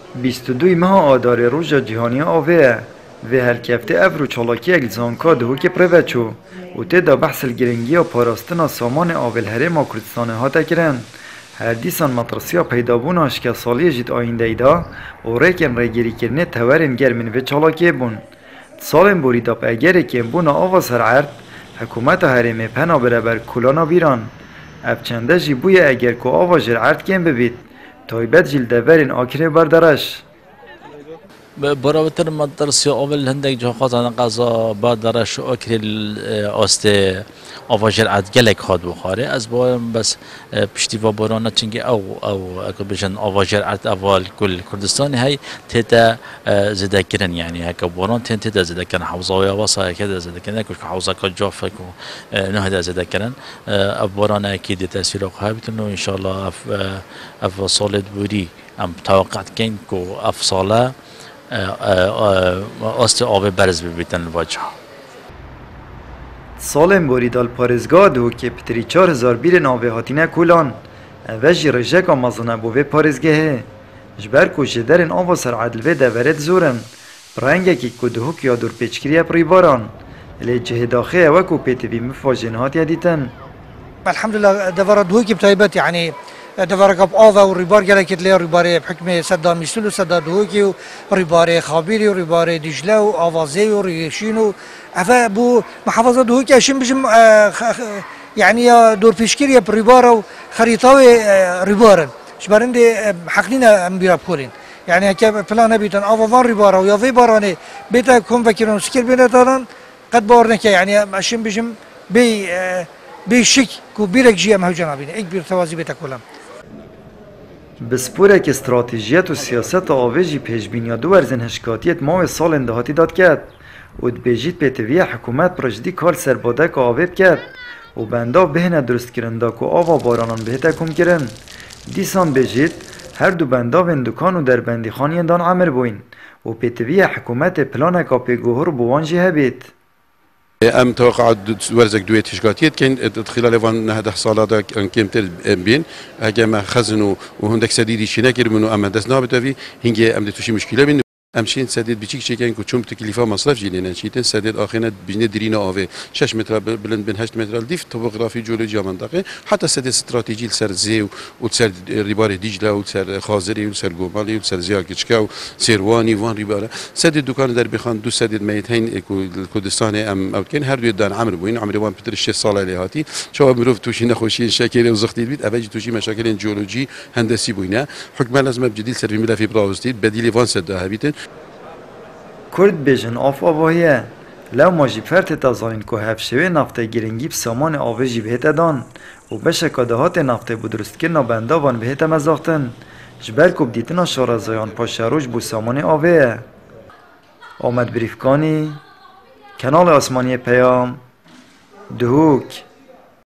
22 ماه آدار روز جهانی آوه و هر کفته افرو چالاکی اگزانکا دهو که پروچو و تدا بحث الگرنگی و پاراستنا سامان آول هره ما کردستانه ها تکرن هر دیسان مطرسیا پیدابوناش که سالی جید آینده ایدا و ریکن ریگیری کرنه تورن گرمین و چالاکی بون سالن بوری داب اگره که بونا آوا سر عرد حکومت هرمه پنا برابر کلانا بیران افچنده جی بوی اگر که آوا جر عرد کن ببید تایبت جیل دورین آکره بردارش براوتر مدرسه اول هندک جا خواستن قضا بردارش آکره است آواجر عد گلک هاد بخاره از بایم بس پشتیوا بارانا چنگی او اگه بجن آواجر عد اول کل کردستان هی تیتا زده کرن یعنی هک باران تیتا زده کرن حوزه و واسه کده زده کرن که حوزه که جافک و نه زده کرن باران اکید تاثیر خواه بتنو ان شاء الله اف صالد بودی ام توقعت کن که اف ساله است آب برز ببیتن واجه سالم بوریدال پارزگاه دو که پتری 4000 بیر ناوه هاتینه کولان اوژی رجک آمازنه بوه پارزگاهه جبر کو جدرن آوا سر عدل و دورت زورن برنگه که کدهو کیا دور پیچکریه پریباران لی جه داخله وکو پیتوی مفاجن هات یدیتن الحمد لله دورت دهو که بتایبت يعني دورك اب آوا و ريبار جلكت لي ريبار بحكم سدا ميسول و سدا دوكي و ريبار خابيري و ريبار دجله و آوازي و ريشينو افا بو محافظه دوكي اشم بجم يعني دور بيشكيريا بريبار و خريطاوي ريبار شبارند حقنينا امبيراب كورين يعني هكا بلان بيتن آوا وان ريبار و يا في باراني بيتا كون فكرون سكير بينا دارن قد بورنك يعني اشم بجم بشك كو بيرك جي ام هجنابين اك بير توازي بيتا كولم بسپوره استراتیجیت و سیاست آویجی پیشبینی دو ارزن هشکاتیت ماه سال اندهاتی داد کرد و دبیجید پیتوی حکومت پرجدی کار سرباده که آویب کرد و بنده بهنه درست کرنده که آوا بارانان بهتا کم کرن دیسان بیجید هر دو بنده وندکان و در بندی خانی دان عمر بوین و پیتوی حکومت پلان کاپی گوهر بوانجی هبید ام توقع ورزك دويت تشكاتيت كان خلال وان هذا صالات كمتر بين اجا ما خزنوا وهندك سديدي شناكر منو اما دسنا بتوي هنجي ام توشي مشكله بين امشين سديد بيچيك شيكن كو چوم تكليفه مصرف جيلين شيتن سديد اخينا بجنه درينا اوي 6 متر بلند بين 8 متر ديف توبوغرافي جيولوجيا منطقه حتى سديد استراتيجي لسر زي وتسر ريبار دجله وتسر خازري وتسر غومالي وتسر زياكچكا وسيرواني وان ريبار سديد دكان در بخان دو سديد ميتين كردستان ام او كان هر دو دان عمر بوين عمر وان بتر 6 سال لهاتي شو مروف توشي نخوشي شكل وزختي بيت ابي توشي مشاكل جيولوجي هندسي بوينا حكم لازم بجديد سر ملف براوستي بديل وان سد هبيتن کرد بیجن آف آواهیه لو ماجی فرت تازاین که هفشوی نفته گرنگی بسامان آویجی بهت دان و بشه کدهات نفته بودرست کرنا بنده وان بهت مزاختن جبر کب دیتنا شارزایان پاشروش بو سامان آویه آمد بریفکانی کنال آسمانی پیام دهوک